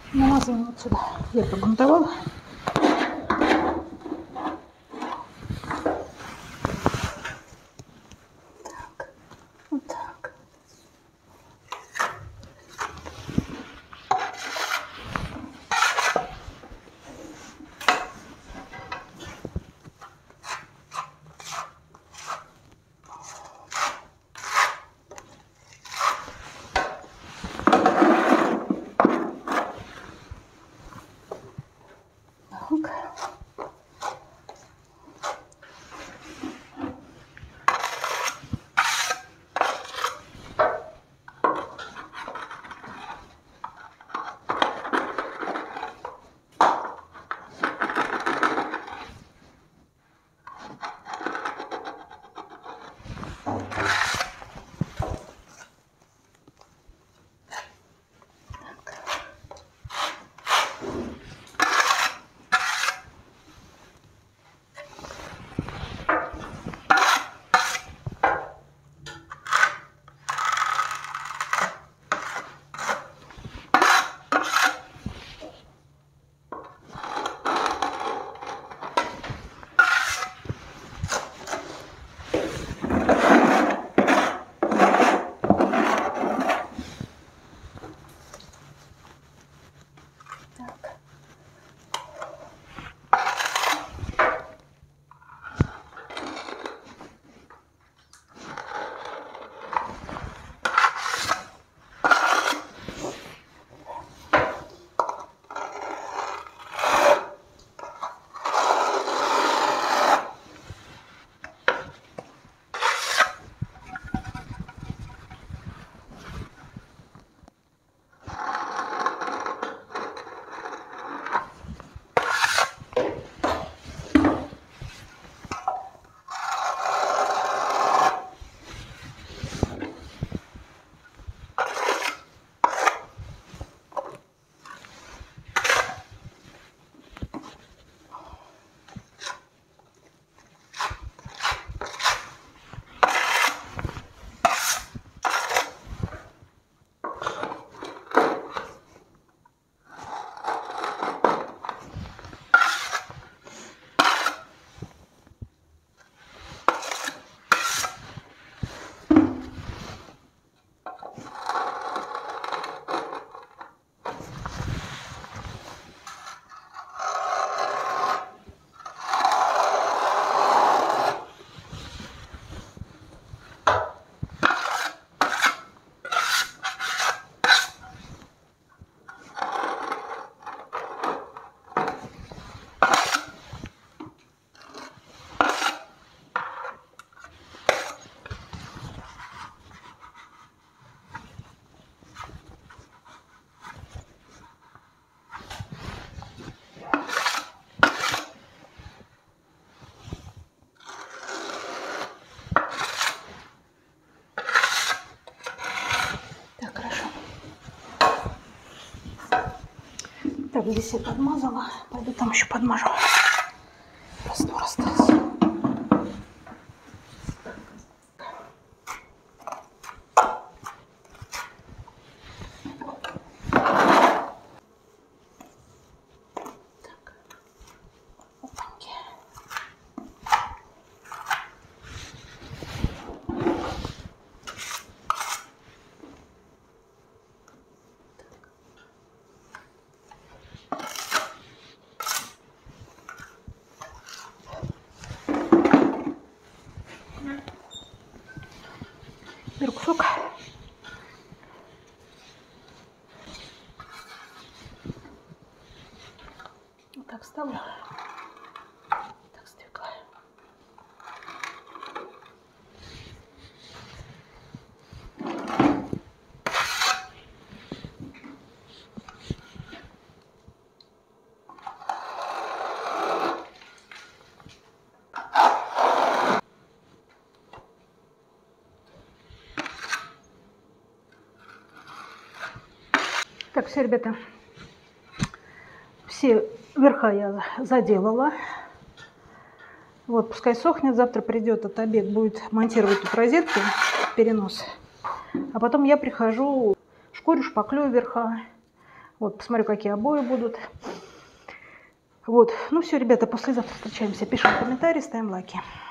намазываем вот сюда. Я погрунтовала. Так, вот так. Так, здесь я подмазала. Пойду там еще подмажу. Раствор остался. Беру кусок. Вот так ставлю. Так сдвигаю. Так, все, ребята, все верха я заделала. Вот, пускай сохнет. Завтра придет отобед, будет монтировать тут розетки, перенос. А потом я прихожу, шкурю, шпаклюю верха. Вот, посмотрю, какие обои будут. Вот, ну все, ребята, послезавтра встречаемся. Пишем комментарии, ставим лайки.